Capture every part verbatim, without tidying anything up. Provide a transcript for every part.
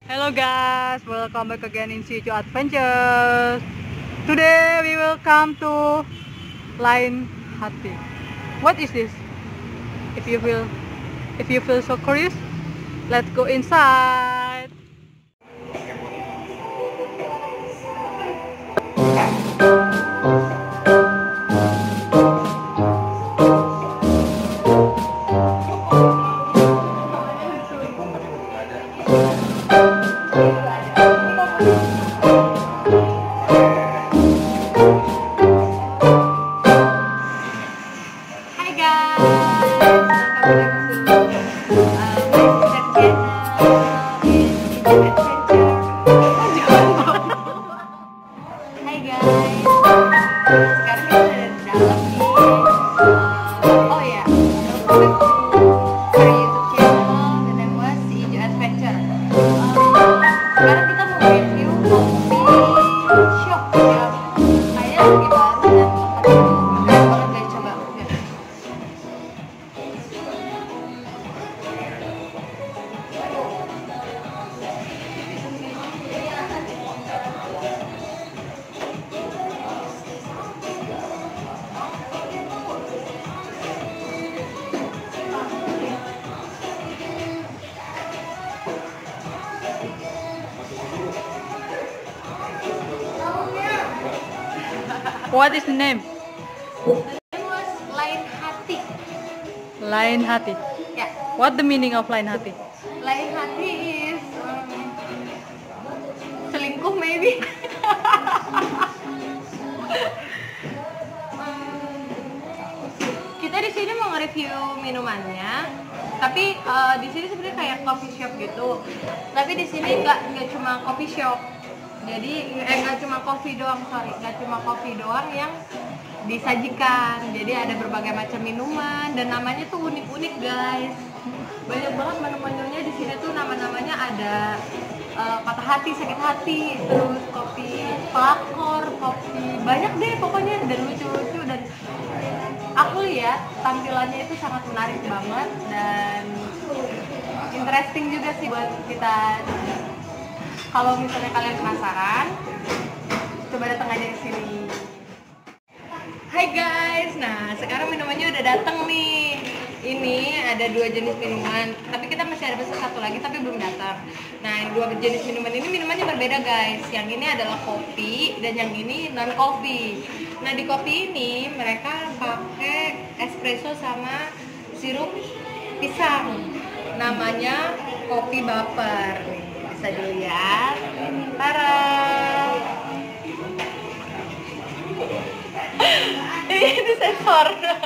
Hello guys, welcome back again in Sijo Adventures. Today we will come to Lain Hati. What is this? If you feel if you feel so curious, let's go inside. What is the name? The name was Lain Hati. Lain Hati. Yeah. What the meaning of Lain Hati? Lain Hati is um, selingkuh maybe. um, kita di sini mau nge-review minumannya, tapi uh, di sini sebenarnya kayak coffee shop gitu. Tapi di sini nggak nggak cuma coffee shop. Jadi eh nggak cuma kopi doang, sorry, nggak cuma kopi doang yang disajikan. Jadi ada berbagai macam minuman dan namanya tuh unik-unik guys. Banyak banget menu-menunya di sini tuh, nama-namanya ada uh, patah hati, sakit hati, terus kopi pelakor, kopi banyak deh pokoknya, dan lucu-lucu. Dan aku lihat tampilannya itu sangat menarik banget dan interesting juga sih buat kita. Kalau misalnya kalian penasaran, coba datang aja ke sini. Hai guys, nah sekarang minumannya udah datang nih. Ini ada dua jenis minuman, tapi kita masih ada pesan satu lagi tapi belum datang. Nah, yang dua jenis minuman ini minumannya berbeda guys. Yang ini adalah kopi dan yang ini non kopi. Nah, di kopi ini mereka pakai espresso sama sirup pisang. Namanya kopi baper nih. Bisa dilihat, tara. Ini sensor.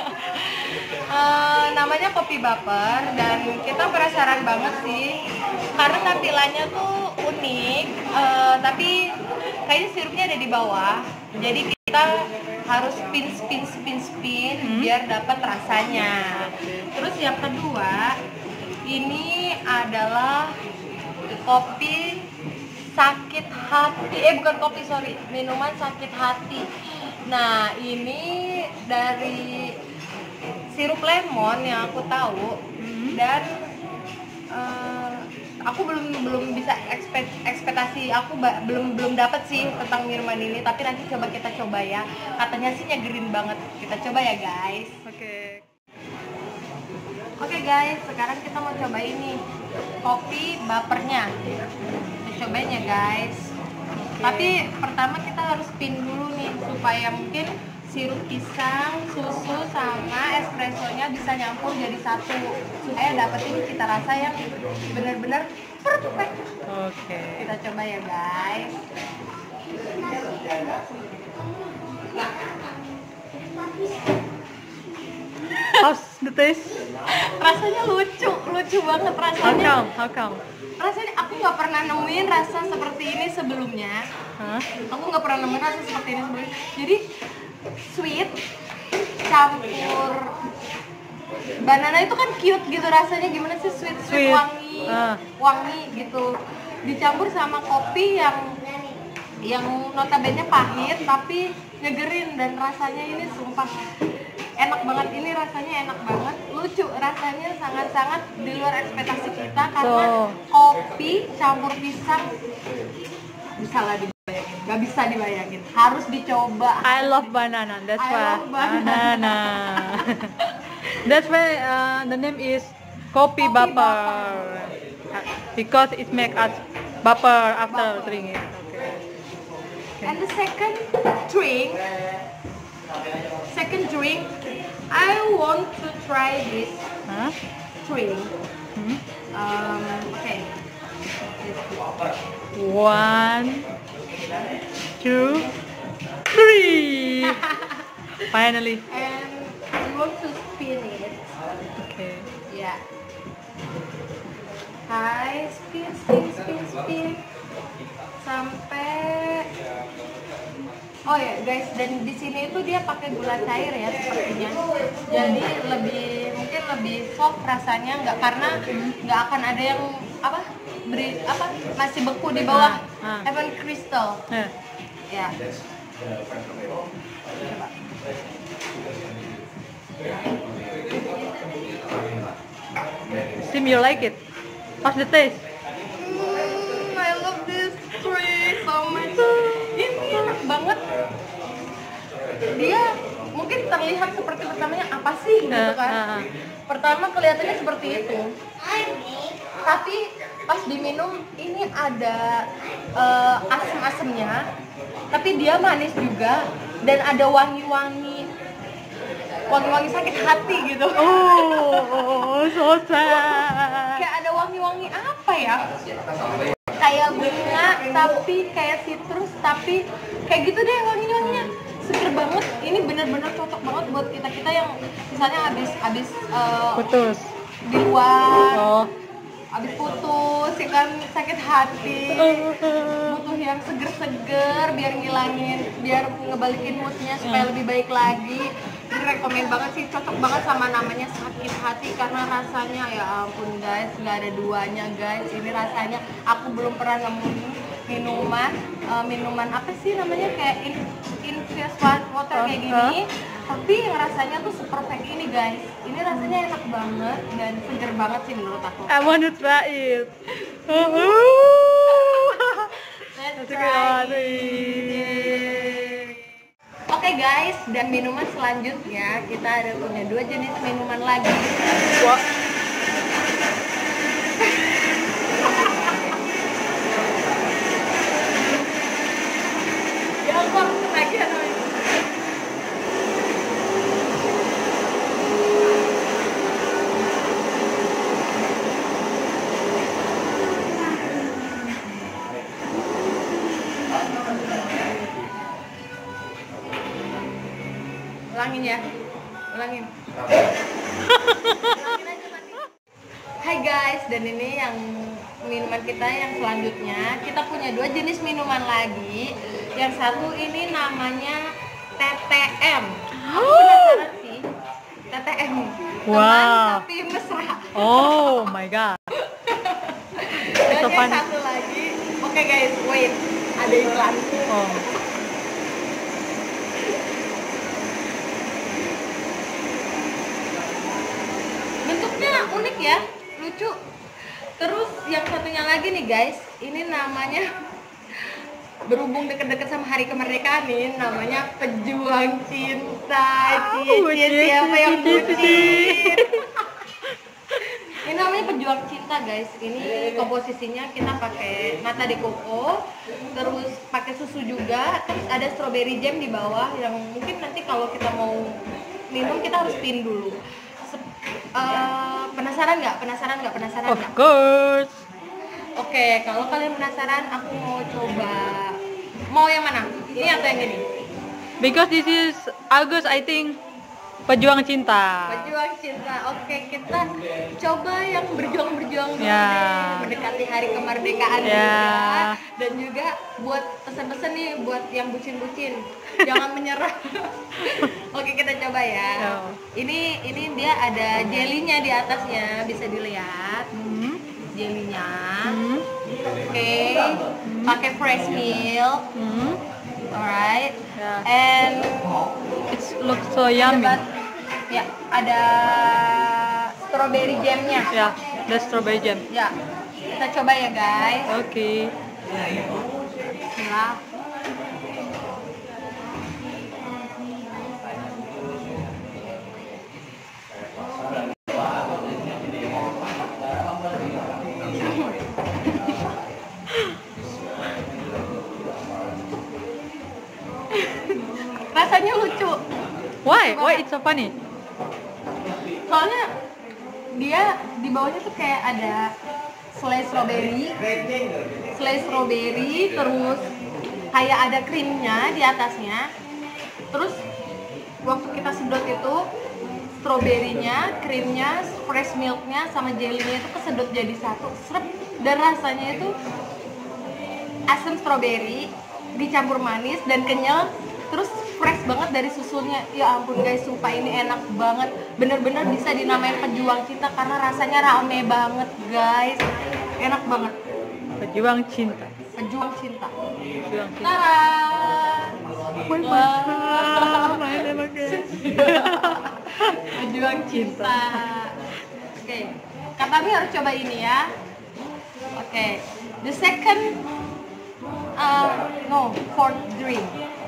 uh, namanya kopi baper dan kita penasaran banget sih karena tampilannya tuh unik, uh, tapi kayaknya sirupnya ada di bawah. Jadi kita harus spin spin spin spin hmm. biar dapat rasanya. Terus yang kedua, ini adalah kopi sakit hati, eh bukan kopi sorry, minuman sakit hati. Nah ini dari sirup lemon yang aku tahu, hmm. dan uh, aku belum belum bisa ekspekt, ekspektasi aku ba, belum belum dapat sih tentang minuman ini, tapi nanti coba kita coba ya. Katanya sih nyegerin banget, kita coba ya guys. Oke. Okay. Oke okay guys, sekarang kita mau coba ini kopi bapernya. Kita cobain ya guys. Okay. Tapi pertama kita harus spin dulu nih supaya mungkin sirup pisang, susu sama espressonya bisa nyampur jadi satu, supaya dapetin cita rasa yang benar-benar perfect. Oke. Okay. Kita coba ya guys. How's the taste? Rasanya lucu, lucu banget rasanya. How come? How come? Rasanya aku nggak pernah nemuin rasa seperti ini sebelumnya. Huh? Aku nggak pernah nemuin rasa seperti ini sebelumnya. Jadi sweet campur banana itu kan cute gitu rasanya, gimana sih, sweet sweet, Sweet. wangi, Ah. wangi gitu. Dicampur sama kopi yang yang notabene pahit tapi nyegerin, dan rasanya ini sumpah enak banget. Ini rasanya enak banget, lucu rasanya, sangat-sangat di luar ekspektasi kita karena So- kopi campur pisang bisa lah dibayangin, nggak bisa dibayangin, harus dicoba. I love banana. That's I why love banana. That's why uh, the name is Kopi Kopi Baper. Because it make us baper after Baper. drink it. Okay. And the second drink, second drink, I want to try this Huh? drink. Hmm? Um, okay. One, two, three. Finally. And we want to spin it. Okay. Yeah. Hai, spin, spin, spin, spin. Sampai. Oh ya guys, dan di sini itu dia pakai gula cair ya sepertinya. Jadi lebih mungkin lebih soft rasanya, nggak karena nggak akan ada yang apa beri apa masih beku di bawah Ah, ah. Heaven Crystal. Yeah. Ya. Coba. Sim, you like it? What's the taste? Hmm, I love this tree so much. Ini enak banget. Dia mungkin terlihat seperti pertamanya apa sih gitu Uh, kan. uh, uh. Pertama kelihatannya seperti itu. Tapi pas diminum ini ada uh, asam-asamnya. Tapi dia manis juga dan ada wangi-wangi wangi-wangi sakit hati gitu. Oh, so sad. Kayak ada wangi-wangi apa ya? Kayak bunga tapi kayak citrus tapi kayak gitu deh wangi-wanginya. Seger banget. Ini bener-bener cocok banget buat kita-kita yang misalnya habis habis uh, Putus. di luar, Oh. habis putus, ya kan sakit hati. Butuh yang seger-seger biar ngilangin, biar ngebalikin moodnya supaya lebih baik lagi. Ini rekomen banget sih, cocok banget sama namanya sakit hati karena rasanya ya ampun guys, nggak ada duanya guys. Ini rasanya aku belum pernah nemu minuman uh, minuman apa sih namanya kayak in, infused water kayak gini, tapi yang rasanya tuh super perfect ini guys. Ini rasanya enak banget dan seger banget sih menurut aku. I want to try it. Let's Let's try try it. Oke guys, dan minuman selanjutnya kita ada punya dua jenis minuman lagi. Wah. Ya Allah, lagi ada. Ulangin ya, ulangin. Ulangin aja nanti. Hai guys, dan ini yang minuman kita yang selanjutnya. Kita punya dua jenis minuman lagi. Yang satu ini namanya T T M. Aku penasaran sih. T T M. Teman Wow. tapi mesra. Oh my god. Dan so yang fun. satu lagi. Oke guys, wait. Ada iklan. Oh. Bentuknya unik ya, lucu. Terus yang satunya lagi nih guys, ini namanya berhubung deket-deket sama hari kemerdekaan nih, namanya Pejuang Cinta. Cie, Oh, cie, cie, siapa cie, yang cie, bucin? cie. Ini namanya Pejuang Cinta guys. Ini komposisinya kita pakai nata de coco, terus pakai susu juga, terus ada strawberry jam di bawah yang mungkin nanti kalau kita mau minum kita harus spin dulu. Sep- eh, penasaran nggak? Penasaran nggak? Penasaran Of nggak? course. Oke, kalau kalian penasaran, aku mau coba. Mau yang mana? Ini atau yang ini? Because this is August, I think Pejuang Cinta. Pejuang Cinta. Oke, kita coba yang berjuang-berjuang dulu Ya. deh, mendekati hari kemerdekaan Ya. juga. Dan juga buat pesan-pesan nih buat yang bucin-bucin, jangan menyerah. Oke, kita coba ya. Ya. Ini ini dia ada jelinya di atasnya, bisa dilihat. Hmm. Jelinya. Hmm. Oke, pakai fresh milk. Hmm. Alright. Yeah. And It looks so yummy. Ada bat- ya, ada strawberry jamnya. Yeah, the strawberry jam. Ya, kita coba ya guys. Okay. Bismillah. Rasanya lucu. Why? Why it's so funny? Soalnya dia di bawahnya tuh kayak ada selai strawberry, selai strawberry, terus kayak ada krimnya di atasnya. Terus waktu kita sedot itu strawberry-nya, krimnya, fresh milk-nya sama jelly-nya itu kesedot jadi satu, srep, dan rasanya itu asam strawberry dicampur manis dan kenyal, terus fresh banget dari susunya. Ya ampun guys, sumpah ini enak banget, bener-bener bisa dinamain pejuang cinta karena rasanya rame banget guys, enak banget. Pejuang cinta. Pejuang cinta. Pejuang cinta. Tara. Wah, main emang guys. Pejuang cinta. Oke, Kak Tami harus coba ini ya. Oke, the second, uh, no, fourth drink.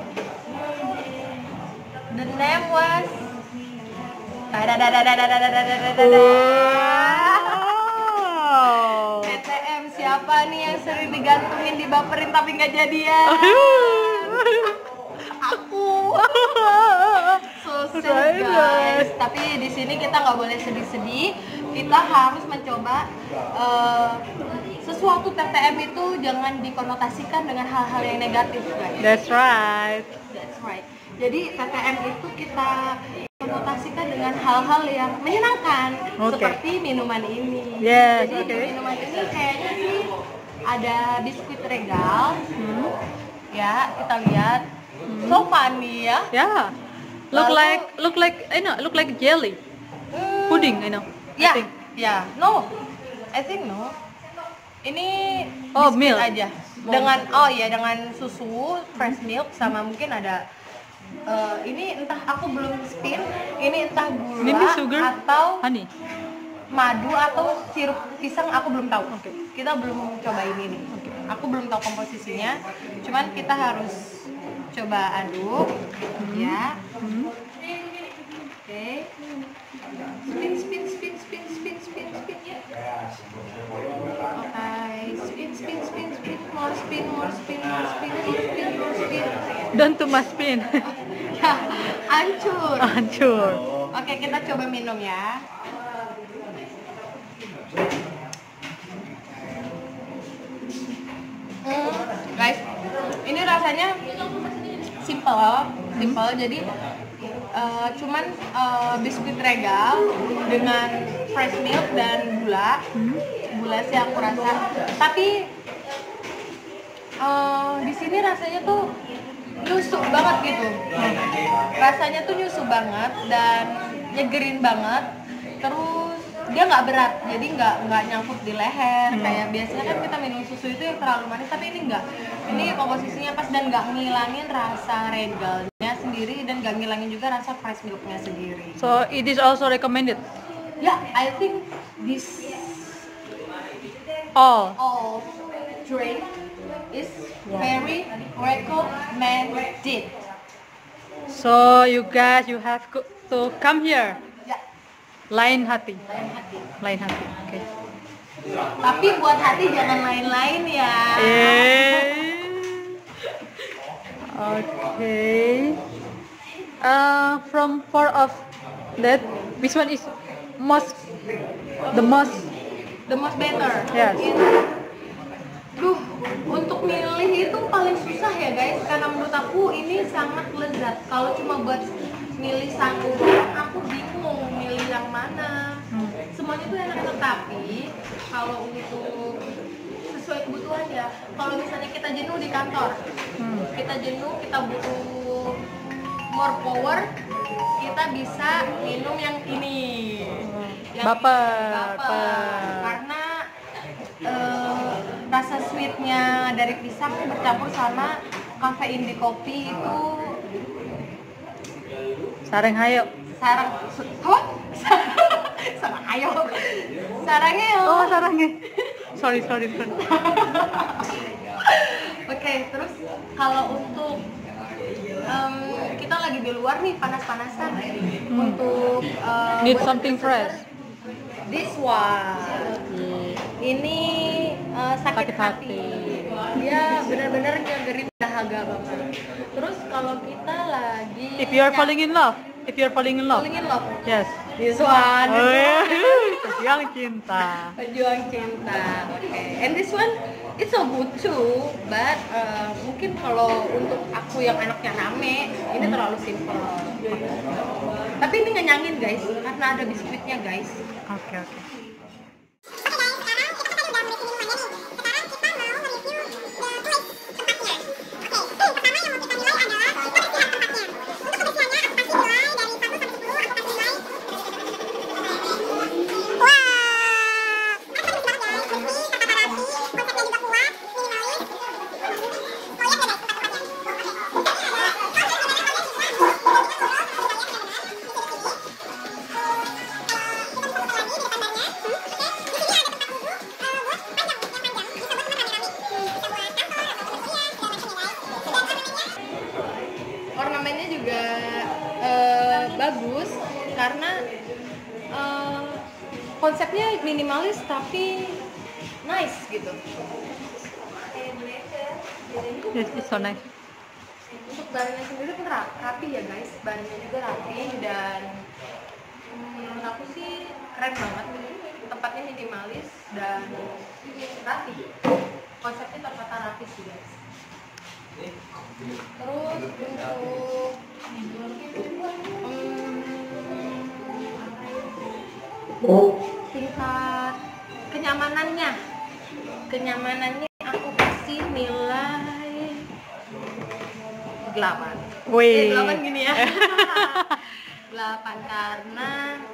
The name was Wow. T T M. Siapa nih yang sering digantungin, dibaperin tapi nggak jadian? Aku. So sad guys. Tapi di sini kita nggak boleh sedih-sedih. Kita harus mencoba uh, sesuatu T T M itu jangan dikonotasikan dengan hal-hal yang negatif guys. That's right. That's right. Jadi T T M itu kita konotasikan dengan hal-hal yang menyenangkan, Okay. seperti minuman ini. Yes, Jadi okay. minuman ini kayaknya sih ada biskuit regal. Hmm. Ya, kita lihat. So funny ya. Yeah. Look Lalu- like look like I know, look like jelly. Hmm, Pudding, I know. I Ya, think. ya. No. I think no. Ini Oh, biskuit milk. aja. Dengan oh ya dengan susu, fresh milk sama mungkin ada eh, ini entah aku belum spin, ini entah gula Maybe sugar, atau honey. madu atau sirup pisang, aku belum tahu. Oke. Kita belum coba ini nih. Aku belum tahu komposisinya. Cuman kita harus coba aduk, ya. Hmm. Oke. Spin, spin, spin, spin, spin, spin, spin, ya. Oke, spin, spin, spin, spin, more spin, more spin, more spin, more spin, more spin. Don't too much spin. Ya, hancur. Hancur. Oke, kita coba minum ya. Hmm, guys, ini rasanya simple, simple. Jadi eh, cuman eh, biskuit regal dengan fresh milk dan gula, gula sih aku rasa. Tapi eh, di sini rasanya tuh nyusuk banget gitu. Rasanya tuh nyusuk banget dan nyegerin banget. Terus dia nggak berat, jadi nggak nggak nyangkut di leher. Kayak biasanya kan kita minum susu itu yang terlalu manis, tapi ini nggak. Ini komposisinya pas dan nggak ngilangin rasa regalnya sendiri dan nggak ngilangin juga rasa fresh milknya sendiri. So it is also recommended. Ya, yeah, I think this All. all drink is very recommended. So you guys, you have co- to come here. Ya, Lain hati. lain hati. Lain hati. Okay. Tapi buat hati jangan lain-lain ya. Eh. Okay. Uh, from four of that, which one is most the most? The most better. Yes. In- Duh, untuk milih itu paling susah ya guys, karena menurut aku ini sangat lezat. Kalau cuma buat milih satu, aku bingung milih yang mana. Hmm. Semuanya tuh enak-enak, tapi kalau untuk sesuai kebutuhan ya. Kalau misalnya kita jenuh di kantor, Hmm. kita jenuh, kita butuh more power, kita bisa minum yang ini. Yang Baper, baper. baper. Karena eh, rasa sweetnya dari pisang bercampur sama kafein di kopi itu Sareng hayo. sarang, apa? Saranghayo. Saranghayo. Oh, sarangnya. Sorry, sorry, sorry. Oke, terus kalau untuk em, kita lagi di luar nih panas-panasan untuk em, Need buat something seger, fresh. This one. Ini eh, sakit, Sakit hati. hati. Dia benar-benar nyegerin dahaga banget. Terus kalau kita lagi If you are falling in love, if you are falling in love. falling in love, Yes. this one. Oh ya, pejuang cinta. Pejuang cinta. Oke. And this one it's so good too, but uh, mungkin kalau untuk aku yang anaknya rame, ini terlalu simple. Tapi ini ngenyangin guys, karena ada biskuitnya guys. Oke, oke. Ornamennya juga eh, bagus karena eh, konsepnya minimalis tapi nice gitu. Yes, it's so nice. Untuk barangnya sendiri pun ra- rapi ya guys, barangnya juga rapi dan hmm, menurut aku sih keren banget. Tempatnya minimalis dan rapi. Konsepnya tertata rapi sih guys. Terus untuk hmm, tingkat kenyamanannya, kenyamanannya aku kasih nilai delapan. Wih. Eh, delapan gini ya. delapan karena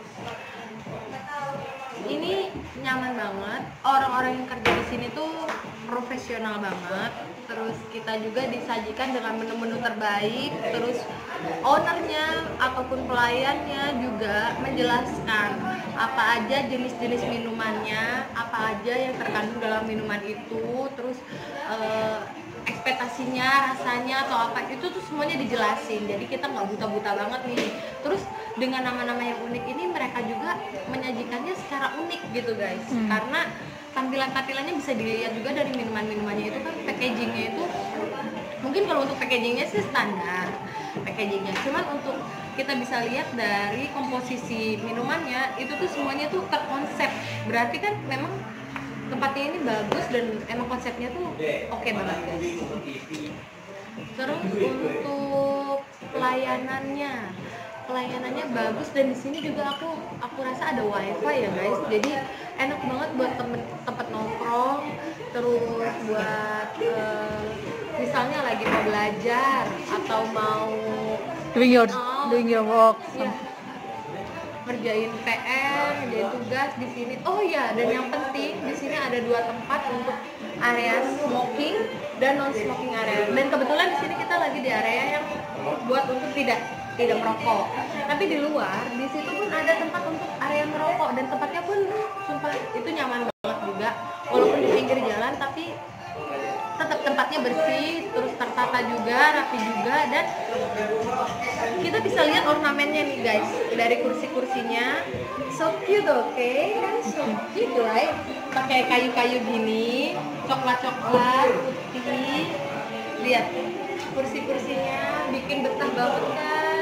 ini nyaman banget. Orang-orang yang kerja di sini tuh profesional banget. Terus kita juga disajikan dengan menu-menu terbaik. Terus ownernya ataupun pelayannya juga menjelaskan apa aja jenis-jenis minumannya, apa aja yang terkandung dalam minuman itu. Terus eh, ekspektasinya, rasanya atau apa itu tuh semuanya dijelasin. Jadi kita nggak buta-buta banget nih. Terus dengan nama-nama yang unik ini mereka juga menyajikannya secara unik gitu guys. Hmm. Karena tampilan-tampilannya bisa dilihat juga dari minuman-minumannya itu kan packagingnya itu mungkin kalau untuk packagingnya sih standar packagingnya. Cuman untuk kita bisa lihat dari komposisi minumannya itu tuh semuanya tuh terkonsep. Berarti kan memang tempatnya ini bagus dan emang konsepnya tuh oke banget guys. Terus untuk pelayanannya, pelayanannya bagus dan di sini juga aku aku rasa ada wifi ya guys. Jadi enak banget buat temen tempat nongkrong. Terus buat eh, misalnya lagi mau belajar atau mau Doing your Oh. doing your work. ya, ngerjain P R, ngerjain tugas di sini. Oh iya, dan yang penting di sini ada dua tempat untuk area smoking dan non smoking area. Dan kebetulan di sini kita lagi di area yang buat untuk tidak tidak merokok. Tapi di luar di situ pun ada tempat untuk area merokok dan tempatnya pun sumpah itu nyaman banget juga. Walaupun di pinggir jalan tapi tetap tempatnya bersih, terus tertata juga, rapi juga, dan kita bisa lihat ornamennya nih guys dari kursi-kursinya, so cute, oke, okay? Kan so cute, right? Pakai kayu-kayu gini, coklat-coklat, putih, lihat kursi-kursinya, bikin betah banget kan?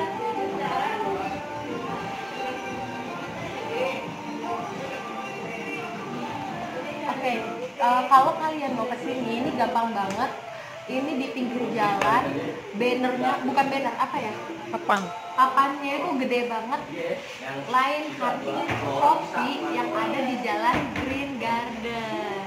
Oke. Okay. Uh, kalau kalian mau kesini, ini gampang banget. Ini di pinggir jalan, bannernya bukan banner apa ya? Papan. Papannya itu gede banget. Lain Hati Kopi yang ada di Jalan Green Garden.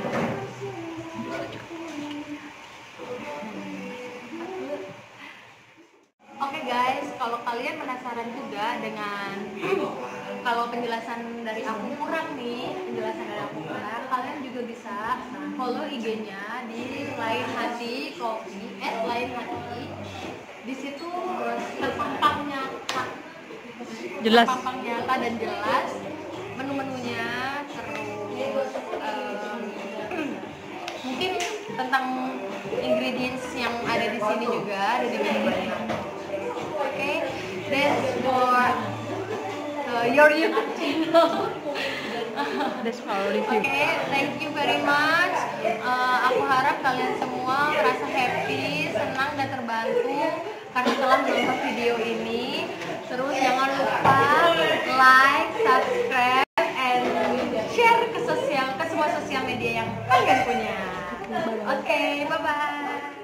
Oke guys, kalau kalian penasaran juga dengan kalau penjelasan dari aku kurang nih, penjelasan dari aku kurang, kalian juga bisa follow I G-nya di Lain Hati Kopi, at Lain Hati. Di situ terpampang nyata, Jelas. terpampang nyata dan jelas menu-menunya, terus um, mungkin tentang ingredients yang ada di sini juga ada di minumannya. Oke, okay, that's for uh, your YouTube channel. That's our review. Oke, okay, thank you very much. Uh, aku harap kalian semua merasa happy, senang dan terbantu karena telah menonton video ini. Terus jangan lupa like, subscribe, and share ke sosial ke semua sosial media yang kalian punya. Oke, okay, bye bye.